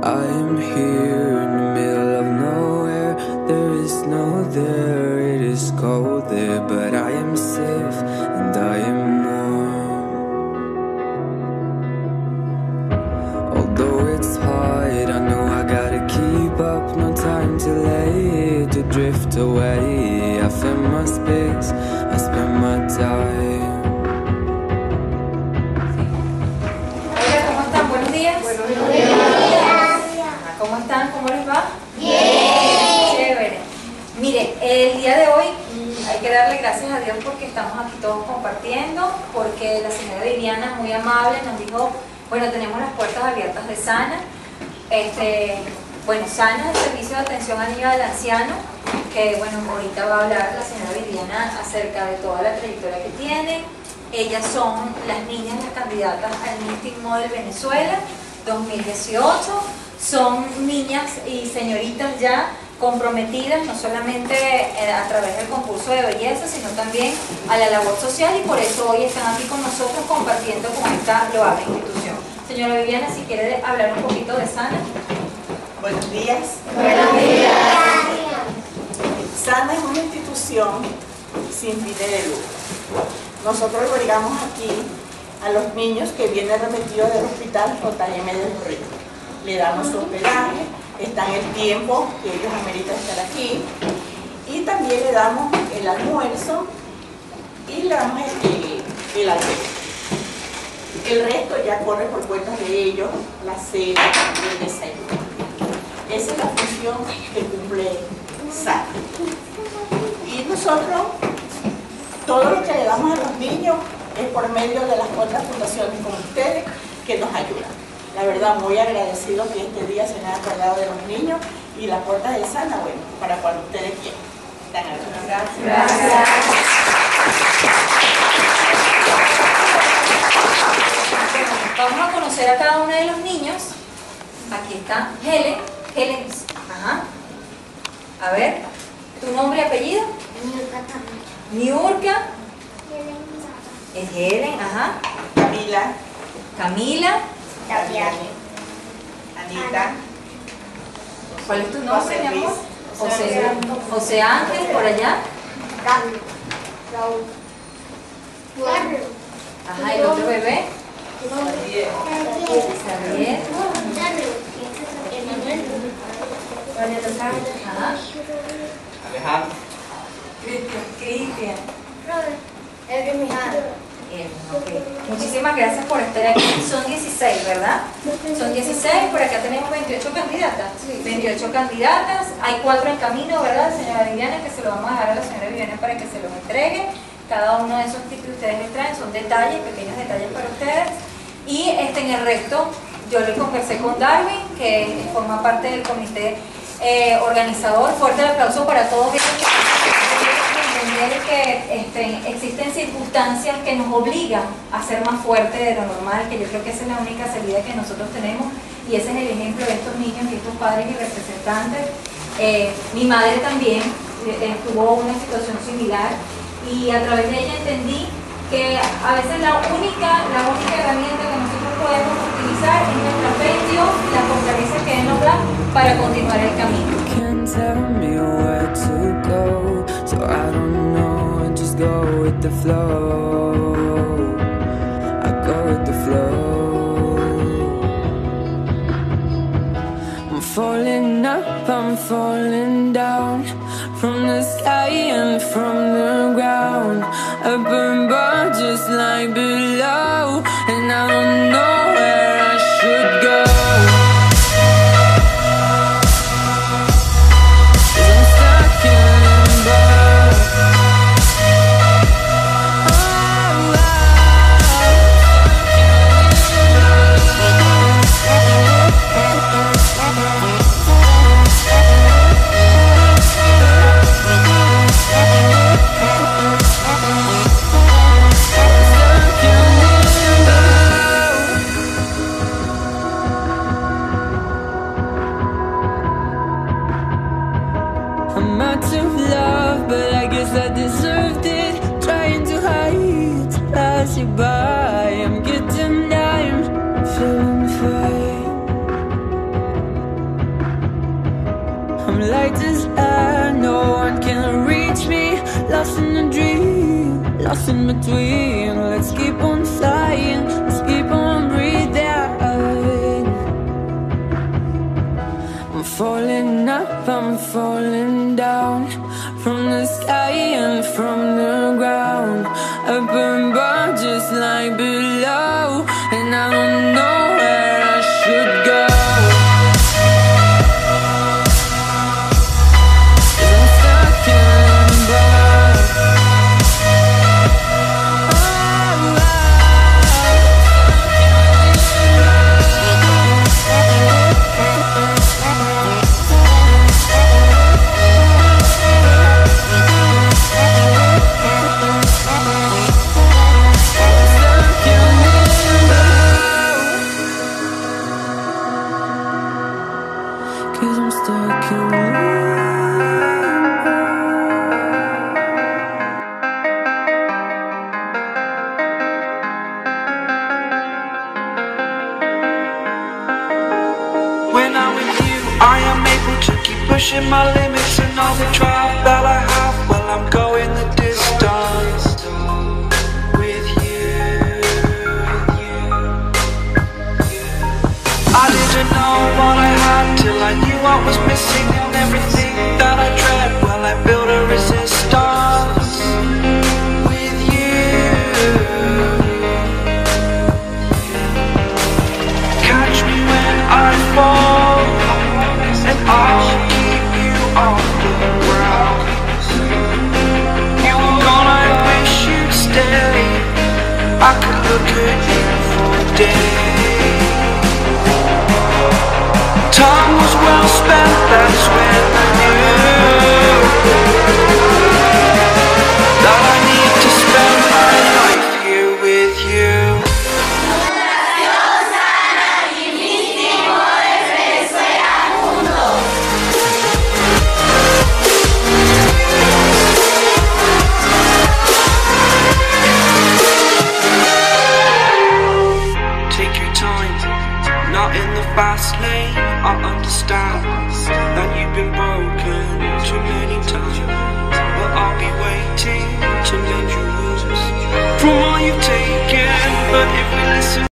I am here in the middle of nowhere. There is no there, it is cold there, but I am safe and I am warm. Although it's hard, I know I gotta keep up. No time to lay, to drift away. I fill my space, I spend my time. Hola, ¿cómo están? Buenos días. Buenos días. ¿Cómo están? ¿Cómo les va? Bien. Chévere. Mire, el día de hoy hay que darle gracias a Dios porque estamos aquí todos compartiendo, porque la señora Viviana, muy amable, nos dijo, bueno, tenemos las puertas abiertas de Sana. Bueno, Sana es el servicio de atención al niño y al anciano, que bueno, ahorita va a hablar la señora Viviana acerca de toda la trayectoria que tiene. Ellas son las niñas, las candidatas al Miss Teen Model Venezuela 2018. Son niñas y señoritas ya comprometidas, no solamente a través del concurso de belleza, sino también a la labor social, y por eso hoy están aquí con nosotros compartiendo con esta loable institución. Señora Viviana, si quiere hablar un poquito de Sana. Buenos días. Buenos días. Sana es una institución sin fines de lucro. Nosotros albergamos aquí a los niños que vienen remitidos del hospital JM del Río. Le damos su hospedaje, están el tiempo que ellos ameritan estar aquí, y también le damos el almuerzo y le damos el almuerzo. El resto ya corre por cuentas de ellos, la cena y el desayuno. Esa es la función que cumple Sana. Y nosotros, todo lo que le damos a los niños es por medio de las otras fundaciones como ustedes que nos ayudan. La verdad, muy agradecido que este día se hayan acordado de los niños, y las puertas de Sana, bueno, para cuando ustedes quieran. Gracias. Gracias. Vamos a conocer a cada uno de los niños. Aquí está Helen. Helen, ajá. A ver, ¿tu nombre y apellido? Niurka. Es Helen, ajá. Camila. Camila. Anita. ¿Cuál es tu nombre, mi amor? José José Ángel, por allá. Ajá, el otro bebé. Xavier. Ajá. Alejandro. Cristian. Okay. Muchísimas gracias por estar aquí. Son 16, ¿verdad? Son 16, por acá tenemos 28 candidatas. 28 candidatas, hay 4 en camino, ¿verdad, señora Viviana? Que se lo vamos a dejar a la señora Viviana para que se los entregue. Cada uno de esos tips que ustedes les traen son detalles, pequeños detalles para ustedes. Y en el resto, yo le conversé con Darwin, que forma parte del comité organizador. Fuerte el aplauso para todos ellos. Que existen circunstancias que nos obligan a ser más fuertes de lo normal, que yo creo que esa es la única salida que nosotros tenemos, y ese es el ejemplo de estos niños y estos padres y representantes. Mi madre también tuvo una situación similar, y a través de ella entendí que a veces la única herramienta que nosotros podemos utilizar es nuestra fe en Dios y la fortaleza que Él nos da para continuar el camino. So I don't know, I just go with the flow. I go with the flow. I'm falling up, I'm falling down, from the sky and from the ground. Up above just like below, and I don't know where I should go. Stuck in space in between. Let's keep on flying, let's keep on breathing. I'm falling up, I'm falling down, from the sky and from the ground. Up above just like below, and I don't know where I should go. Cause I'm stuck in When I'm with you, I am able to keep pushing my limits, and all the drive that I have, well, I'm going the distance with you. I didn't know what I had till I knew what was missing, and everything that I dread, well, I built a resistance with you. Catch me when I fall, and I'll keep you on the ground. You were gone, I wish you'd stay. I could look at you for days. Time was well spent, that's when I knew that I need to spend my life here with you. Take your time, not in the fast lane. I understand that you've been broken too many times, but I'll be waiting to mend your wounds from all you've taken. But if we listen